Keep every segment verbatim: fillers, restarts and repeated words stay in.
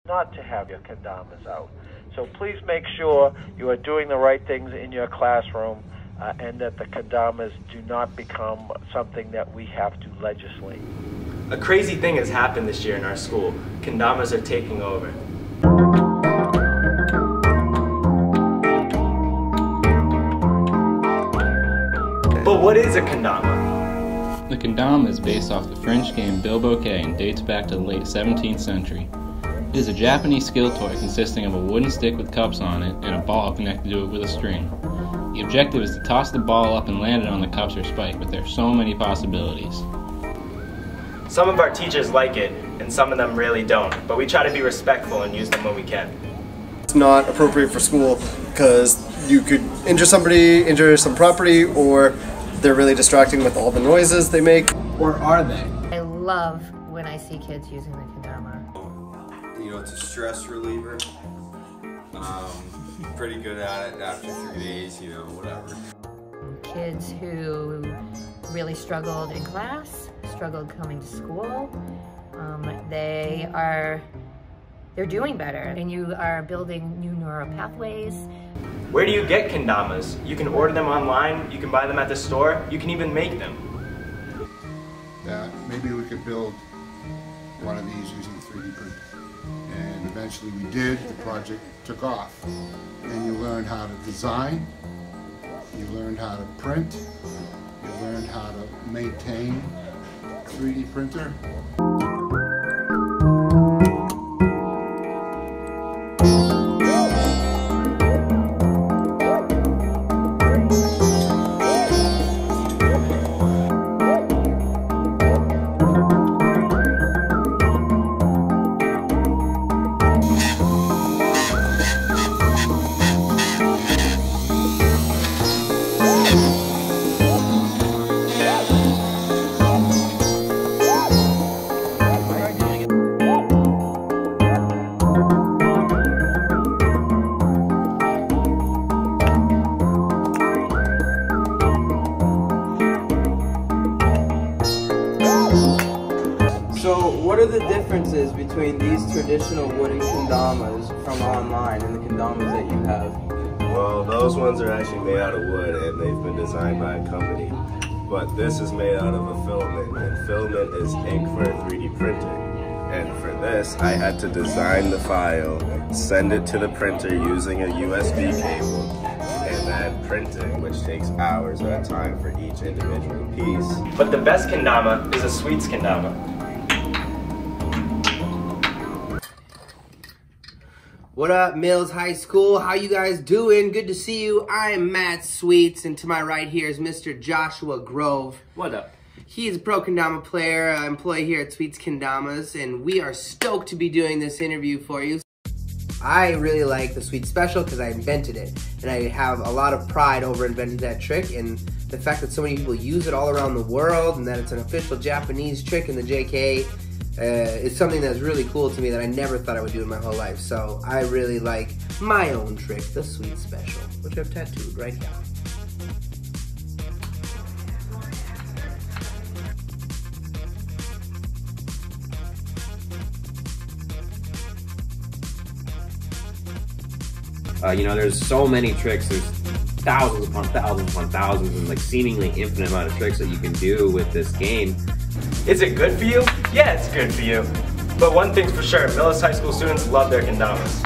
not to have your kendamas out. So please make sure you are doing the right things in your classroom uh, and that the kendamas do not become something that we have to legislate. A crazy thing has happened this year in our school. Kendamas are taking over. But what is a kendama? The kendama is based off the French game bilboquet and dates back to the late seventeenth century. It is a Japanese skill toy consisting of a wooden stick with cups on it and a ball connected to it with a string. The objective is to toss the ball up and land it on the cups or spike, but there are so many possibilities. Some of our teachers like it, and some of them really don't, but we try to be respectful and use them when we can. It's not appropriate for school because you could injure somebody, injure some property, or they're really distracting with all the noises they make. Or are they? I love when I see kids using the kendama. You know, it's a stress reliever. Um, pretty good at it after three days, you know, whatever. Kids who really struggled in class, struggled coming to school, um, they are, they're doing better, and you are building new neural pathways. Where do you get kendamas? You can order them online, you can buy them at the store, you can even make them. That maybe we could build one of these using three D print. And eventually we did, the project took off. And you learn how to design, you learn how to print, you learn how to maintain a three D printer. So what are the differences between these traditional wooden kendamas from online and the kendamas that you have? Well, those ones are actually made out of wood and they've been designed by a company. But this is made out of a filament, and filament is ink for a three D printer. And for this, I had to design the file, send it to the printer using a U S B cable, and then print it, which takes hours at a time for each individual piece. But the best kendama is a sweets kendama. What up, Mills High School? How you guys doing? Good to see you. I am MattSweets, and to my right here is Mister Joshua Grove. What up? He is a pro kendama player, uh, employee here at Sweets Kendamas, and we are stoked to be doing this interview for you. I really like the Sweet Special because I invented it, and I have a lot of pride over inventing that trick, and the fact that so many people use it all around the world, and that it's an official Japanese trick in the J K uh, is something that's really cool to me that I never thought I would do in my whole life. So I really like my own trick, the Sweet Special, which I've tattooed right here. Uh, you know, there's so many tricks. There's thousands upon thousands upon thousands and like seemingly infinite amount of tricks that you can do with this game. Is it good for you? Yeah, it's good for you. But one thing's for sure, Millis High School students love their kendamas.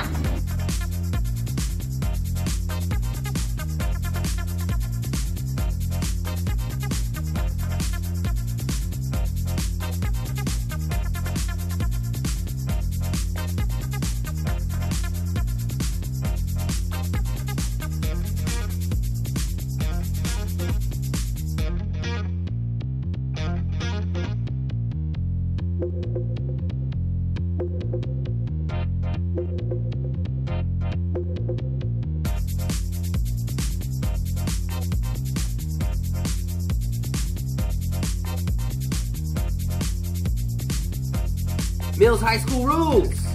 Mills High School rules!